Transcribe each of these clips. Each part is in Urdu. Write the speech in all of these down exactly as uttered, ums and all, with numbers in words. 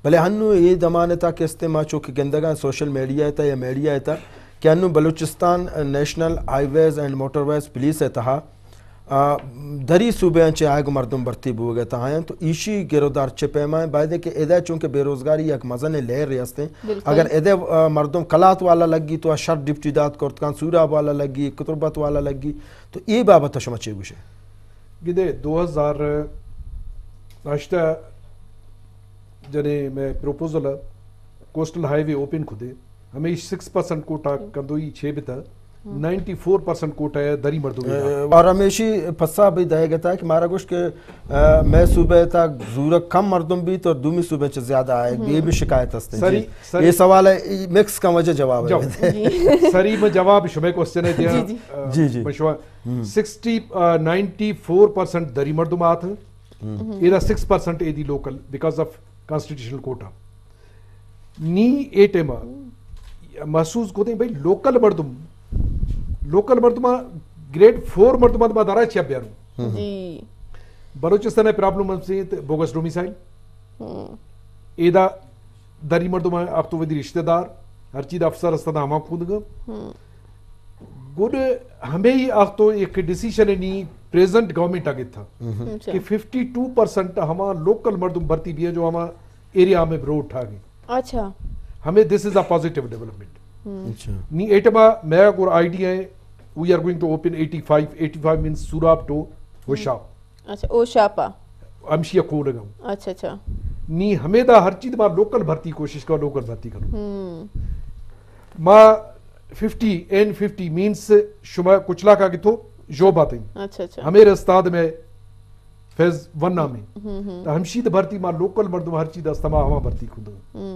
بھلے ہنو یہ زمانے تھا کہ استعمال چونکہ گندگاں سوشل میڈیا تھا یا میڈیا تھا کہ ہنو Balochistan national highways and motorways police ہے تھا دری صوبے چے آئے گو مردم برتی بو گئے تھا ہیں تو ایشی گرودار چے پیمائیں بائدے کہ ادھے چونکہ بے روزگاری ایک مزن لے ریاستے اگر ادھے مردم کلات والا لگی تو شر ڈپٹی داد کرتکان سوراب والا لگی کتربت والا لگی تو ای بابت شما چے گوشے گدے دو ہزار ناشتہ جنے میں پروپوزل کوسٹل ہائی وے اوپن کھدے ہمیں سکس پرسنٹ کوٹا کندوئی چھ بتا نائنٹی فور پرسنٹ کوٹا ہے دری مردوں اور ہمیشی پسا بھی دائے گا تھا کہ مارا گوش کہ میں صوبہ تھا زورہ کم مردم بھی تو دومی صوبہ چھ زیادہ آئے یہ بھی شکایت ہستے ہیں یہ سوال ہے مکس کا وجہ جواب ہے سری میں جواب شمع کوسچن ہے دیا جی جی سکسٹی نائنٹی فور پرسنٹ دری مردم آت ہیں ایدہ سکس پرسنٹ ایدی local because of constitutional quota نی ایٹ ایم محسوس کو دیں بھئی لوکل مردم لوکل مردمہ گریڈ فور مردمہ دمہ دارا چھیا بیاروں بلوچستان ہے پرابلم ہم سے بوگس ڈومیسائل ایدہ دری مردمہ اب تو ودی رشتہ دار ہر چیز افسر استدہ ہما خود گا گوڑ ہمیں ہی آخ تو ایک ڈیسیشن ہے نہیں پریزنٹ گورنمنٹ آگے تھا کہ ففٹی ٹو پرسنٹ ہما لوکل مردم برتی بھی ہے جو ہما ایریا میں برو اٹھا گئی اچھا ہمیں this is a positive development نی ایٹما میں اگر آئیڈیا ہے we are going to open eighty-five eighty-five means Sohrab to ہوشاپ اچھا اوشاپا امشیہ کھول گا اچھا اچھا نی ہمیں دا ہر چیز ما لوکل بھرتی کوشش کرو لوکل بھرتی کرو ما ففٹی این ففٹی مینس شما کچلا کا گتو جو باتیں ہمیں استاد میں فیض ونہ میں ہمشید بھرتی ما لوکل مردم ہر چیز استما ہما بھرتی خود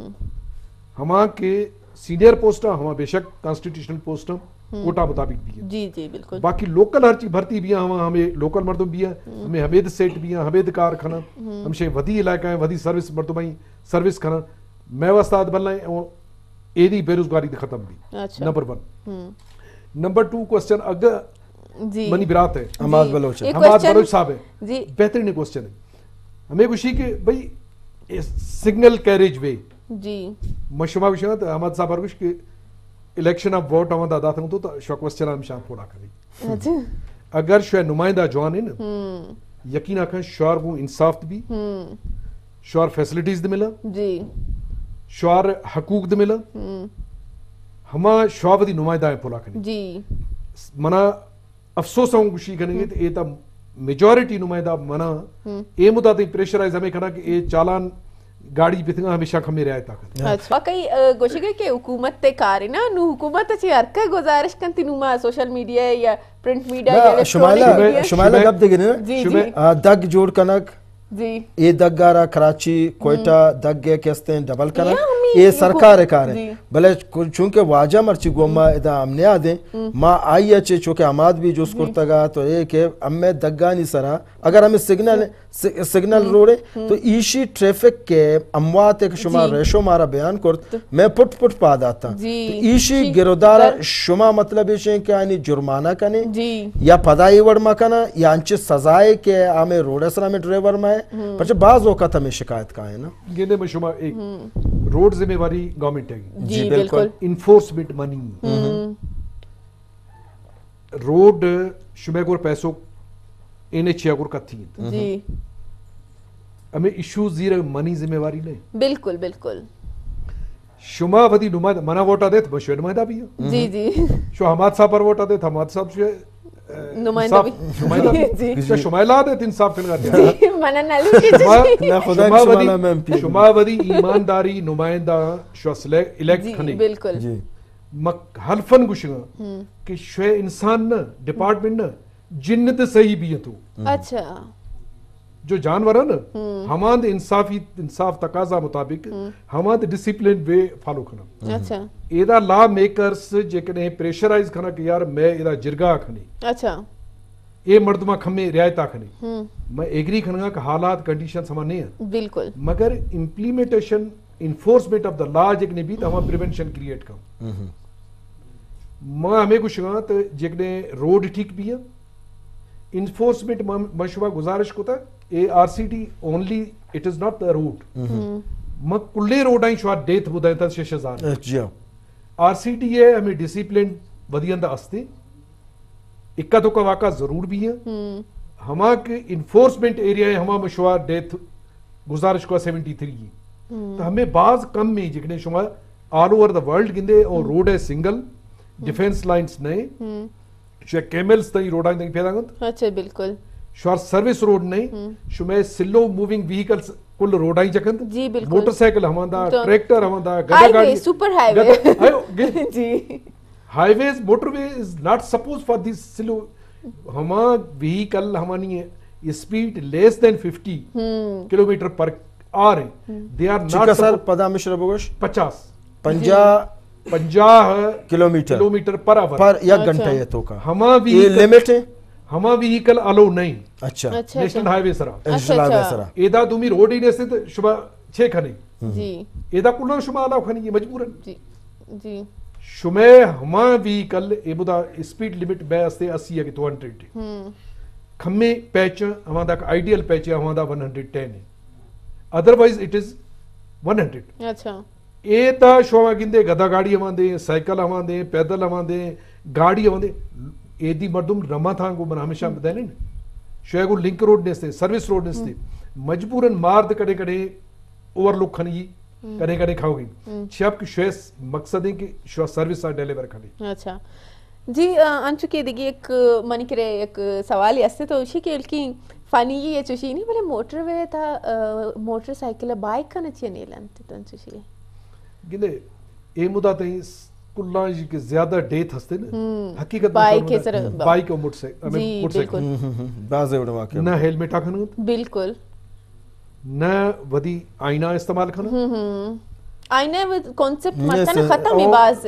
ہما کے سینئر پوسٹا ہما بے شک کانسٹیٹیوشنل پوسٹا کوٹا مطابق بھی ہے جی جی بالکل باقی لوکل ہر چیز بھرتی بھی ہیں ہما ہمیں لوکل مردم بھی ہیں ہمیں حمید سیٹ بھی ہیں حمید کارخانہ ہمشہ ودی علاقہ ہیں ودی سروس مردم ہیں سروس کھانا میں وستاد بلنا ہے ایدی بے روزگاری ختم بھی number one number two question اگر منی برات ہے حماد بلوچ حماد بلوچ صاحب ہے بہترین کوسچن ہے ہمیں کچھ کہ بھئی سگنل کیریج وے جی مشما کچھ ہے حماد صاحب ارگوش کہ الیکشن آف ووٹ آمد آدھا تھا تو شو کوسچن ہم شاہ پھوڑا کریں اگر شو نمائندہ جوان ہے نا یقین آکھیں شوار کو انصاف بھی شوار فیسلٹیز دے ملا جی شوار حقوق دے ملا ہما شواب دی نمائندہ ہے پھوڑا کریں جی منا افسوس ہوں گوشی کریں گے تو یہ تا میجورٹی نمائندہ منا اے مدد پریشرائز ہمیں کہنا کہ اے چالان گاڑی بیتنگا ہمیشہ کھمیں رہا ہے طاقت واقعی گوشی گئے کہ حکومت تے کاری نا نو حکومت اچھی ہرکہ گزارش کنتی نوما سوشل میڈیا یا پرنٹ میڈیا یا الیکٹرونک میڈیا شمالہ گب دے گئے دگ جوڑ کنک یہ دگ گارا کراچی کوئٹہ دگ گئے کہستے ہیں ڈبل کنک یہ سرکار کار ہے بلے چونکہ واجہ مرچی گوما ادھا ہم نے آدھیں ما آئی اچھے چونکہ عماد بھی جو سکرتا گا تو یہ کہ ہمیں دگانی سرا اگر ہمیں سگنل سگنل روڑے تو ایشی ٹریفک کے اموات ایک شما ریشو مارا بیان کرت میں پٹ پٹ پا داتا تو ایشی گرودارا شما مطلب ہے کہ آنی جرمانہ کنے یا پدائی وڑما کنا یا انچہ سزائے کہ آمیں روڑے سرا میں ڈریور میں پرچہ بعض اوقات ہمیں شکایت کا ہے نا گینے میں شما ایک روڈ ذمہ واری گورنمنٹ ہے جی بالکل انفورسمنٹ منی روڈ شما گور پیسوں اینے چھیا گور کتھی جی ہمیں ایشو زیر منی ذمہ واری نہیں بالکل بالکل شما ودی نمائندہ منا ووٹا دیت بشوے نمائندہ بھی ہے جی جی شو حماد صاحب پر ووٹا دیت حماد صاحب شوے نمائندہ بھی شمائلہ دیت انصاف کھلگا دیا منہ نلو کی شما ودی ایمانداری نمائندہ شو الیکٹ کھنے بالکل حلفن گوشگا کہ شوے انسان نا ڈپارٹمنٹ نا جنت صحیح بھی ہے تو اچھا جو جانور ہے نا ہمان انصافی انصاف تقاضا مطابق ہمان ڈسپلن وے فالو کھنا اچھا ایدہ لا میکرز جیکنے پریشرائز کھنا کہ یار میں ایدہ جرگا کھنی اچھا اے مردمہ کھمیں رعایتہ کھنی میں ایگری کھنگا کہ حالات کنڈیشنز ہمان نہیں ہیں بالکل مگر implementation enforcement of the law جیکنے بھی تو ہمان پریونشن کریٹ کھا میں ہمیں کچھ گا تو جیکنے روڈ ٹھیک بھی ہے انفورسمنٹ مشوہ گزارش کو تھا A R C T only it is not the route म कुल्ले रोडाई शो डेथ बुधायता छह हजार जी आरसीटीए हमें डिसिप्लिन वदियंदा अस्ते इक्का तो का वाका जरूर भी है हमा के इन्फोर्समेंट एरिया है हमा मशुआ डेथ गुजारिश को सेवेंटी थ्री तो हमें बाज कम में जिकने शुमा ऑल ओवर द वर्ल्ड गिंदे और रोड है सिंगल डिफेंस लाइंस नहीं शो कैमल्स तई रोड आई फेदागत अच्छा बिल्कुल शोर सर्विस रोड नहीं शुमे सिलो मूविंग व्हीकल्स कुल रोड आई जकंद जी बिल्कुल मोटरसाइकिल हमादा ट्रैक्टर हमादा गदा गाड़ी सुपर हाईवे जी highways motorway is not suppose for this slow हमा व्हीकल हमानी speed less than fifty kilometre per hour they are not sir पदा मिश्र बगोश पचास पंजा पंजाह किलोमीटर किलोमीटर पर आवर पर एक घंटा ये तो का हमा भी ये लिमिट है हमा व्हीकल अलो नहीं अच्छा नेशनल हाईवे सरा नेशनल हाईवे सरा एदा तुम्ही रोड ही नेस्ते तो शुभा छे खने जी एदा कुल शुभा अलाव खनी ये मजबूरन जी जी शुमे हमा व्हीकल एबुदा स्पीड लिमिट बे अस्ते अस्सी है कि दो सौ हम्म खम्मे पैच हमादा का आइडियल पैच है हमादा वन हंड्रेड टेन है otherwise it is one hundred अच्छा एदा शोवा गिंदे गदा गाड़ी हमादे साइकिल हमादे पैदल हमादे गाड़ी हमादे एदी मर्दुम रमा था को बना हमेशा बताने ने शोएगो लिंक रोड नेस्ते सर्विस रोड नेस्ते मजबूरन मार्द कड़े कड़े ओवरलुक खनी कड़े कड़े खाओगी छप की शोएस मकसद है कि शो सर्विस आ डिलीवर खनी अच्छा जी अंशु के दिगी एक मनी करे एक सवाल असते तो उसी के की फनी ये चुशी नहीं बोले मोटरवे था मोटरसाइकिल बाइक का नची नहीं लंत तो चुशी गिले ए मुदा तई कुल्ला जी के ज्यादा डेथ हस्ते ने हकीकत बाइक के सर बाइक और मोटरसाइकिल मोटरसाइकिल बाजे उड़वा के ना हेलमेट आखन बिल्कुल ना वदी आईना इस्तेमाल खन आईने विद कांसेप्ट मतलब खत्म ही बाज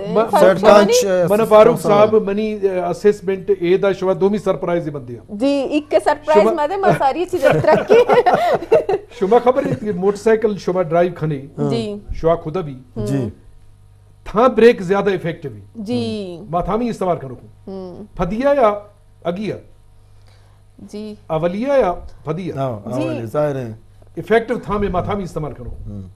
मन फारूक साहब मनी असेसमेंट ए दा शवा दोमी सरप्राइज ही बंदिया जी एक के सरप्राइज मादे मैं सारी चीजें तरक्की शुमा खबर है कि मोटरसाइकिल शुमा ड्राइव खने जी शुआ खुद भी जी था ब्रेक ज्यादा इफेक्टिव जी माथा में इस्तेमाल करो फदिया या अगिया जी अवलिया या फदिया अवलिया जाहिर है इफेक्टिव था में माथा में इस्तेमाल करो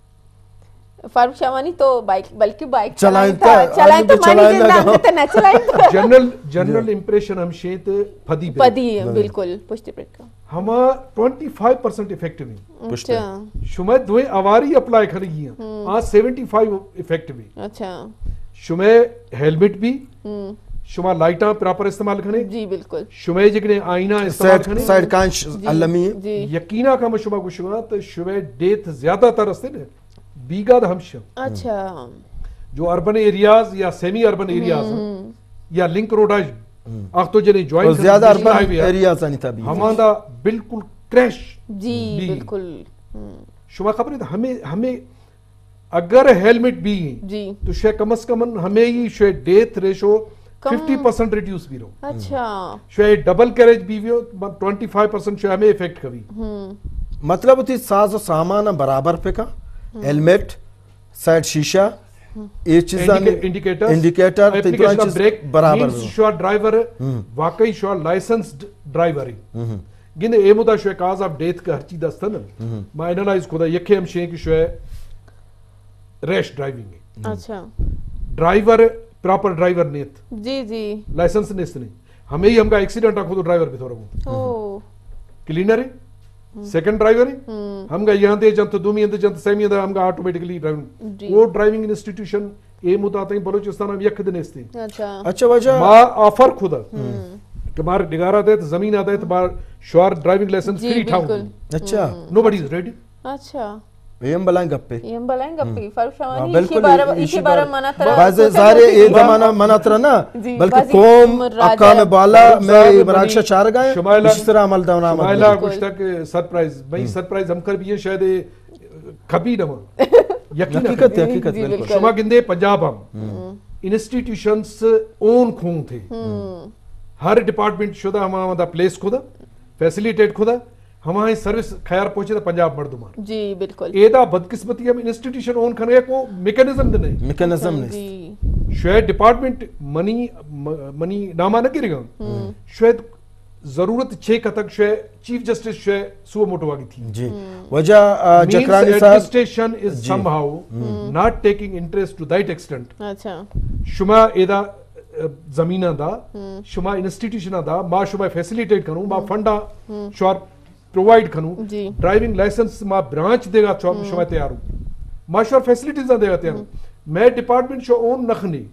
फारूक शामानी तो बाइक बल्कि बाइक चलाएं चलाएं तो मानी जिंदा तो न चलाएं तो जनरल जनरल इंप्रेशन हम शेत फदी फदी बिल्कुल पुष्टि ब्रेक का हम पच्चीस परसेंट इफेक्टिव है अच्छा शुमे दोए अवारी अप्लाई कर गई हैं आ पचहत्तर इफेक्टिव है अच्छा शुमे हेलमेट भी शुमा लाइटा प्रॉपर इस्तेमाल करें जी बिल्कुल शुमे जिगने आईना इस्तेमाल करें साइड कांच अलमी यकीना का शुमा गुशुआ तो शुमे डेथ ज्यादातर हस्ते ने बीगा द हमश अच्छा जो अर्बन एरियाज या सेमी अर्बन एरियाज या लिंक रोडाज आख तो जने ज्वाइन ज्यादा अर्बन एरियाज नहीं था भी हमारा बिल्कुल क्रैश जी बिल्कुल शुमा खबर है हमें हमें अगर हेलमेट भी जी तो शायद कम से कम हमें ही शायद death ratio fifty percent reduce भी रहो अच्छा शायद डबल कैरेज भी हो ट्वेंटी फाइव परसेंट शायद हमें इफेक्ट कभी मतलब उती साज सामान बराबर पे का हेलमेट साइड शीशा ये चीज़ इंडिकेटर इंडिकेटर एप्लीकेशन ब्रेक बराबर शो ड्राइवर वाकई शो लाइसेंस्ड ड्राइवर है गिने ए मुदा शो काज ऑफ डेथ का हर चीज दस्तन मैं एनालाइज खुदा यखे हम शे की शो रैश ड्राइविंग है अच्छा ड्राइवर प्रॉपर ड्राइवर नेत जी जी लाइसेंस नेस्त नहीं हमें ही हमका एक्सीडेंट आ खुद ड्राइवर भी थोड़ा ओ क्लीनर है सेकंड ड्राइवर है हम गा यहाँ दे जंत दूमी अंदर जंत सेमी अंदर हम गा ऑटोमेटिकली ड्राइविंग वो ड्राइविंग इंस्टीट्यूशन ए मुताते बलूचिस्तान हम यख दिन इसते अच्छा अच्छा वजह मा ऑफर खुदा कि मार डिगारा दे तो जमीन आता है तो बार श्योर ड्राइविंग लाइसेंस फ्री ठाऊ अच्छा नोबडी इज रेडी अच्छा एम बलाएं गप्पे एम बलाएं गप्पे फारूक शामानी इसी बार इसी बार मना तरह बाजे सारे ये जमाना मना तरह ना बल्कि कौम अकान बाला में मराक्षा चार गए इस तरह अमल दावना शुमाइला कुछ तक सरप्राइज भाई सरप्राइज हम कर भी है शायद कभी ना यकीन हकीकत हकीकत बिल्कुल शुमा गिंदे पंजाब हम इंस्टीट्यूशंस ओन खून थे हर डिपार्टमेंट शुदा हमारा प्लेस खुदा फैसिलिटेट खुदा हमारी सर्विस खैर पहुंचे तो पंजाब मर्दुमान जी बिल्कुल एदा बदकिस्मती हम इंस्टीट्यूशन ओन करने को मैकेनिज्म नहीं मैकेनिज्म नहीं शायद डिपार्टमेंट मनी मनी नामा न गिरेगा शायद ضرورت چھ کتک شے چیف جسٹس شے سو موٹو آگی تھی جی وجہ جکرانی صاحب administration is somehow not taking interest to that extent شما ایدا زمینہ دا شما انسٹیٹیوشن دا ما شما فیسیلیٹیٹ کروں ما فنڈا شوار پرووائڈ کروں ڈرائیونگ لائسنس ما برانچ دے گا شما تیار ہوں ما شوار فیسیلیٹیز دے گا تیار ہوں میں ڈپارٹمنٹ شو اون نخنی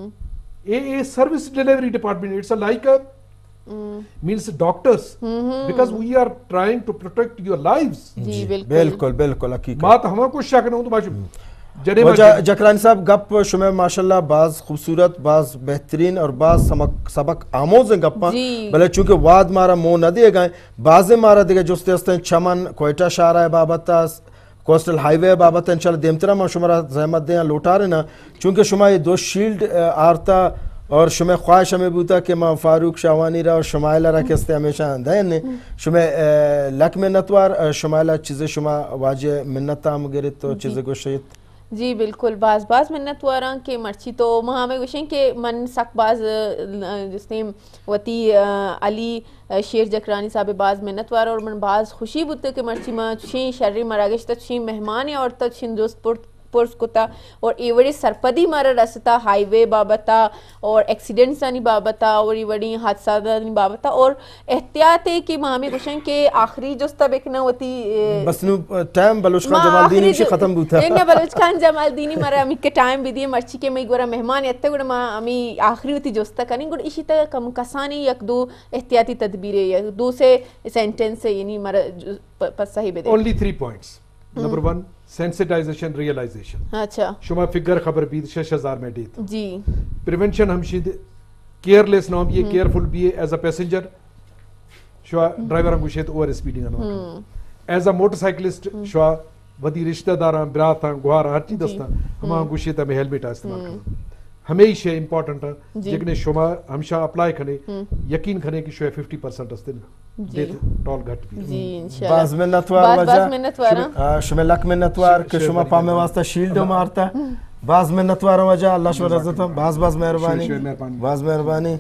a a service delivery department it's like a means doctors because we are trying to protect your lives جی بالکل بالکل حقیقت بات ہما کو شک نہ ہوں تو باشو وجہ جکرانی صاحب گپ شمع ماشاءاللہ بعض خوبصورت بعض بہترین اور بعض سبق آموز ہیں گپاں بلے چونکہ واد مارا مو نہ دیے گئے بعض مارا دیگے جستے ہستے چمن کوئٹہ شارع بابتا کوسٹل ہائی وے بابتا انشاءاللہ دیمترہ میں شمارا زحمت دیں لوٹا رہے نا چونکہ شمع یہ دو شیلڈ آرتا اور شمع خواہش ہمیں بوتا کہ ماں فاروق شاوانی رہا اور شمائلہ رہا کستے ہمیشہ دین نے شمع لک منتوار شمائلہ چیزیں شمع واجہ منتا مگرد تو چیزیں کو شہید جی بالکل بعض بعض منت واران کے مرچی تو وہاں میں گوشیں کہ من سک بعض جس نے وتی علی شیر جکرانی صاحب بعض منت وار اور من بعض خوشی بوتے کہ مرچی ماں چین شرری مراگش تا چین مہمان اور تا چین دوست پورت پورس کتا اور ایوڑی سرپدی مارا رستا ہائی وے بابتا اور ایکسیڈنٹس آنی بابتا اور ایوڑی حادثات آنی بابتا اور احتیاط ہے کہ مہمی گوشن کہ آخری جستا بیکنا ہوتی بس نو ٹائم بلوچ خان جمال دینی مشی ختم بوتا ایک نا بلوچ خان جمال دینی مارا امی کے ٹائم بھی دیئے مرچی کے میں گورا مہمان یتا گوڑا ما امی آخری ہوتی جستا کریں گوڑا اسی تا کم کسانی یک دو احتیاطی تدبیرے یا دو سے سینٹنس ہے یعنی مارا پس صحیح بے دے only three points number one sensitization realization اچھا شما فکر خبر بھی شش ہزار میں دیتا جی پریونشن ہمشید کیئرلیس نام یہ کیئرفل بھی ہے ایز اے پیسنجر شما ڈرائیور ہم گوشید اوور اسپیڈنگ انہوں ایز اے موٹر سائیکلسٹ شما ودی رشتہ داران براتان گواران ہر چیز دستا ہم گوشید ہمیں ہیلمیٹ استعمال کرنا ہمیشہ امپورٹنٹ ہے جکنے شما ہمشہ اپلائی کھنے یقین کھنے کہ شوئے ففٹی پرسنٹ استے دیت ٹول گھٹ بھی بعض منتوار وجہ شما لک منتوار کہ شما پامے واسطہ شیلڈ مارتا بعض منتوار وجہ اللہ شما رضا بعض بعض مہربانی بعض مہربانی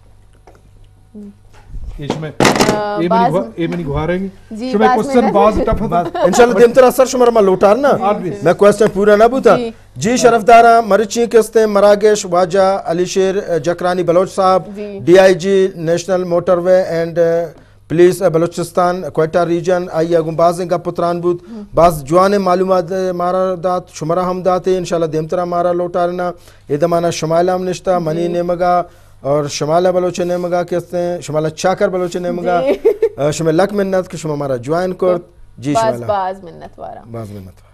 ایمنی گوھاریں گی شما کوسٹن بعض ٹپ انشاءاللہ دیمتر اثر شما رما لوٹار نا میں کوسٹن پورا نہ بوتا جی شرف دارا مرچی کستے مراگش واجہ علی شیر جکرانی بلوچ صاحب D I G national motorway and police Balochistan Quetta region آئی اگم بازیں کا پتران بود بعض جوان معلومات مارا دات شمرہ ہم داتے انشاءاللہ دیمترہ مارا لوٹارنا یہ دمانا شمائلہ ہم نشتا منی نیمگا اور شمالہ بلوچ نیمگا کہتے ہیں شمالہ چاکر بلوچ نیمگا شمال لک منت کہ شما مارا جوائن کرت جی شمالہ باز منت وارا باز منت